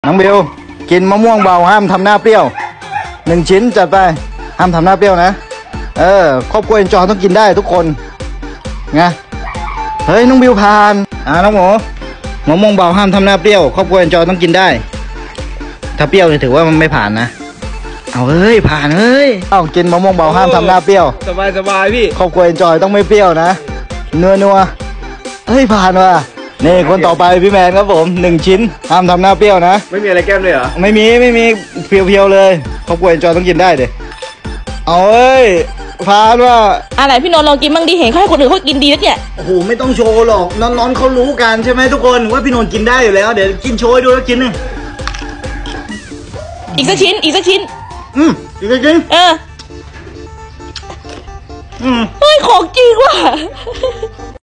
น้องบิวกินมะม่วงเบาห้ามทำหน้าเปรี้ยว1 ชิ้นจัดไปห้ามทำหน้าเปรี้ยวนะครอบครัวเอนจอยต้องกินได้ทุกคนไงเฮ้ยน้องบิวผ่านน้องหมูมะม่วงเบาห้ามทำหน้าเปรี้ยวครอบครัวเอนจอยต้องกินได้ถ้าเปรี้ยวเนี่ยถือว่ามันไม่ผ่านนะเอาเฮ้ยผ่านเฮ้ยกินมะม่วงเบาห้ามทำหน้าเปรี้ยวสบายพี่ครอบครัวเอนจอยต้องไม่เปรี้ยวนะนัวเฮ้ยผ่านว่ะนี่คนต่อไปพี่แมนครับผม1 ชิ้นห้ามทำหน้าเปรี้ยวนะไม่มีอะไรแก้มเลยเหรอไม่มีเพียวๆเลยครอบครัวเอนจอยต้องกินได้เด็เอาเอ้ยผ่านว่ะอะไรพี่นนท์ลองกินบ้างดิเห็นเขาให้คนอื่นเขากินดีแล้วเนี่ยโอ้โหไม่ต้องโชว์หรอกน้องๆเขารู้กันใช่ไหมทุกคนว่าพี่นนท์กินได้อยู่แล้วเดี๋ยวกินโชว์ให้ดูแล้วกินนี่อีกสักชิ้นอีกสักชิ้นอีกสักชิ้นเฮ้ยของจริงว่ะ